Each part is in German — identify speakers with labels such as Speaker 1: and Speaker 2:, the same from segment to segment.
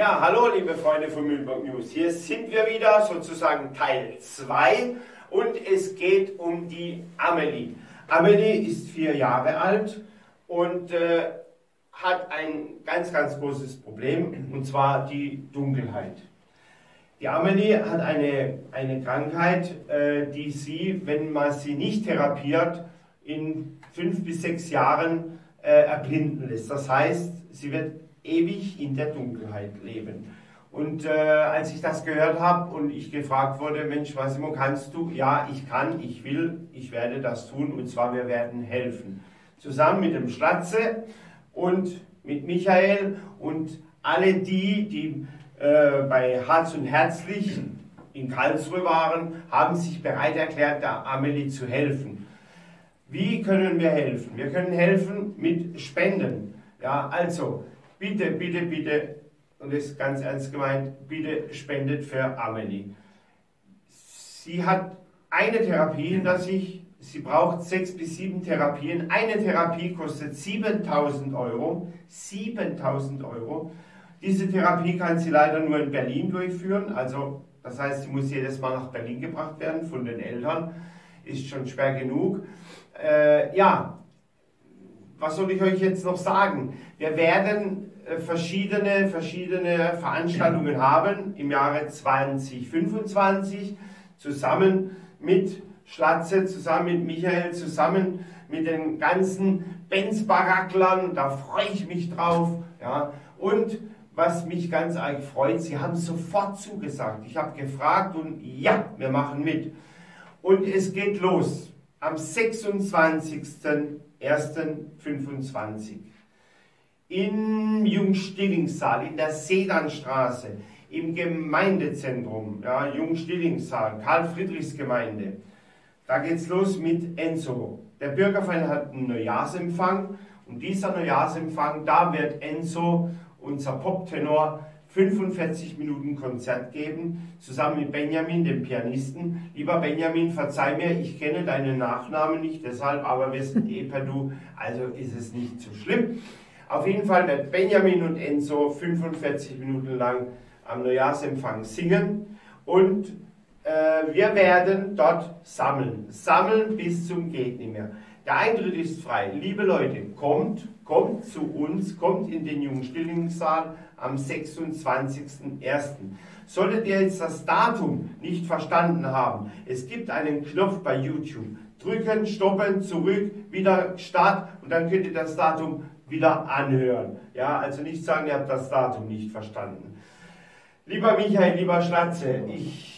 Speaker 1: Ja, hallo liebe Freunde von Mühlburg News. Hier sind wir wieder, sozusagen Teil 2 und es geht um die Amelie. Amelie ist 4 Jahre alt und hat ein ganz großes Problem, und zwar die Dunkelheit. Die Amelie hat eine Krankheit, die sie, wenn man sie nicht therapiert, in 5 bis 6 Jahren erblinden lässt. Das heißt, sie wird ewig in der Dunkelheit leben. Und als ich das gehört habe und ich gefragt wurde, Mensch Massimo, kannst du? Ja, ich kann, ich will, ich werde das tun, und zwar wir werden helfen. Zusammen mit dem Schlatze und mit Michael und alle die bei Harz und Herzlich in Karlsruhe waren, haben sich bereit erklärt, der Amelie zu helfen. Wie können wir helfen? Wir können helfen mit Spenden. Ja, also bitte, und das ist ganz ernst gemeint, bitte spendet für Amelie. Sie hat eine Therapie hinter sich, sie braucht 6 bis 7 Therapien. Eine Therapie kostet 7.000 Euro. 7.000 Euro. Diese Therapie kann sie leider nur in Berlin durchführen, also das heißt, sie muss jedes Mal nach Berlin gebracht werden von den Eltern, ist schon schwer genug. Ja, was soll ich euch jetzt noch sagen? Wir werden verschiedene Veranstaltungen haben im Jahre 2025, zusammen mit Schlatze, zusammen mit Michael, zusammen mit den ganzen Benz-Baracklern, da freue ich mich drauf. Ja. Und was mich ganz arg freut, sie haben sofort zugesagt. Ich habe gefragt und ja, wir machen mit. Und es geht los am 26.01.25 im Jungstillingssaal, in der Sedanstraße, im Gemeindezentrum, ja, Jungstillingssaal, Karl-Friedrichs-Gemeinde. Da geht's los mit Enzo. Der Bürgerverein hat einen Neujahrsempfang, und dieser Neujahrsempfang, da wird Enzo, unser Poptenor, 45 Minuten Konzert geben, zusammen mit Benjamin, dem Pianisten. Lieber Benjamin, verzeih mir, ich kenne deinen Nachnamen nicht, deshalb, aber wir sind eh per Du, also ist es nicht so schlimm. Auf jeden Fall wird Benjamin und Enzo 45 Minuten lang am Neujahrsempfang singen, und wir werden dort sammeln bis zum geht nicht mehr. Der Eintritt ist frei. Liebe Leute, kommt zu uns, kommt in den Jungstillingssaal am 26.01. Solltet ihr jetzt das Datum nicht verstanden haben, es gibt einen Knopf bei YouTube. Drücken, stoppen, zurück, wieder Start, und dann könnt ihr das Datum wieder anhören. Ja, also nicht sagen, ihr habt das Datum nicht verstanden. Lieber Michael, lieber Schlatze, ich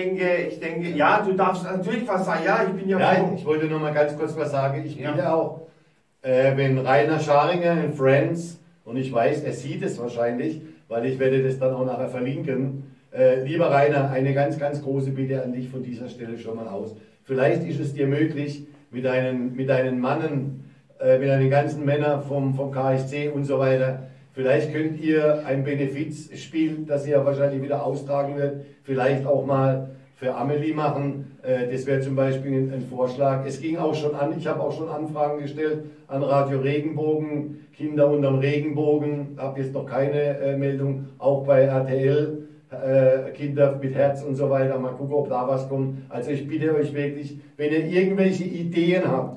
Speaker 1: denke, ja, du darfst natürlich was sagen. Ja, ich bin ja
Speaker 2: Nein, ich wollte noch mal ganz kurz was sagen. Ich bitte auch, wenn Rainer Scharinger in Friends, und ich weiß, er sieht es wahrscheinlich, weil ich werde das dann auch nachher verlinken. Lieber Rainer, eine ganz große Bitte an dich von dieser Stelle schon mal aus. Vielleicht ist es dir möglich, mit deinen Mannen, mit deinen ganzen Männern vom KSC und so weiter, vielleicht könnt ihr ein Benefizspiel, das ihr wahrscheinlich wieder austragen wird, vielleicht auch mal für Amelie machen. Das wäre zum Beispiel ein Vorschlag. Es ging auch schon an, ich habe auch schon Anfragen gestellt an Radio Regenbogen, Kinder unterm Regenbogen, habe jetzt noch keine Meldung, auch bei RTL, Kinder mit Herz und so weiter. Mal gucken, ob da was kommt. Also ich bitte euch wirklich, wenn ihr irgendwelche Ideen habt,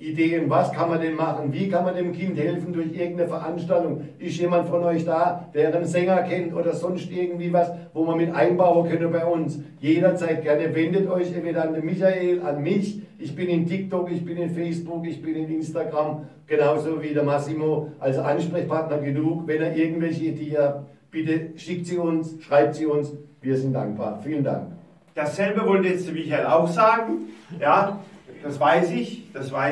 Speaker 2: was kann man denn machen? Wie kann man dem Kind helfen durch irgendeine Veranstaltung? Ist jemand von euch da, der einen Sänger kennt oder sonst irgendwie was, wo man mit einbauen könnte bei uns? Jederzeit gerne wendet euch entweder an den Michael, an mich. Ich bin in TikTok, ich bin in Facebook, ich bin in Instagram, genauso wie der Massimo. Also Ansprechpartner genug. Wenn ihr irgendwelche Ideen habt, bitte schickt sie uns, schreibt sie uns. Wir sind dankbar. Vielen Dank.
Speaker 1: Dasselbe wollte jetzt der Michael auch sagen. Ja. Das weiß ich,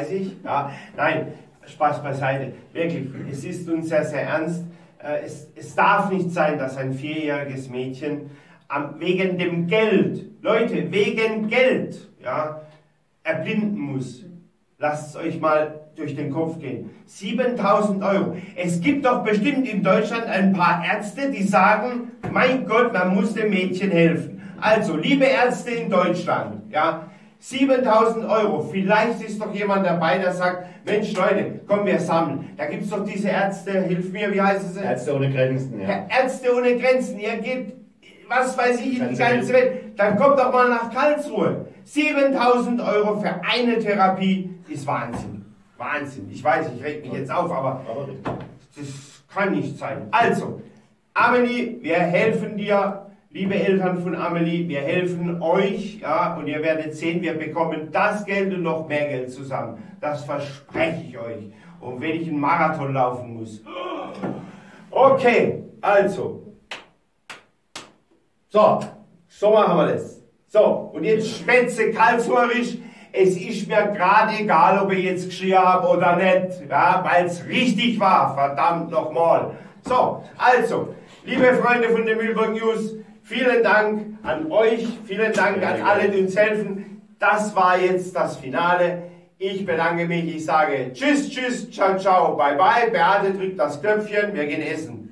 Speaker 1: ja. Nein, Spaß beiseite. Wirklich, es ist uns sehr ernst. Es darf nicht sein, dass ein 4-jähriges Mädchen wegen dem Geld, Leute, wegen Geld, ja, erblinden muss. Lasst es euch mal durch den Kopf gehen. 7.000 Euro. Es gibt doch bestimmt in Deutschland ein paar Ärzte, die sagen, mein Gott, man muss dem Mädchen helfen. Also, liebe Ärzte in Deutschland, ja, 7.000 Euro. Vielleicht ist doch jemand dabei, der sagt, Mensch Leute, komm, wir sammeln. Da gibt es doch diese Ärzte, hilf mir, wie heißt es?
Speaker 2: Ärzte ohne Grenzen, ja.
Speaker 1: Ärzte ohne Grenzen, ihr geht, was weiß ich, in die ganze Welt. Dann kommt doch mal nach Karlsruhe. 7.000 Euro für eine Therapie ist Wahnsinn. Wahnsinn. Ich weiß, ich reg mich jetzt auf, aber das kann nicht sein. Also, Amelie, wir helfen dir. Liebe Eltern von Amelie, wir helfen euch, ja, und ihr werdet sehen, wir bekommen das Geld und noch mehr Geld zusammen. Das verspreche ich euch. Und wenn ich einen Marathon laufen muss. Okay, also. So machen wir das. So, und jetzt schwätze Karlsruherisch. Es ist mir gerade egal, ob ich jetzt geschrien habe oder nicht, ja, weil es richtig war, verdammt nochmal. So, also, liebe Freunde von der Mühlburg News, vielen Dank an euch, vielen Dank an alle, die uns helfen. Das war jetzt das Finale. Ich bedanke mich, ich sage Tschüss, Tschüss, Ciao, Ciao, Bye, Bye. Beate drückt das Knöpfchen, wir gehen essen.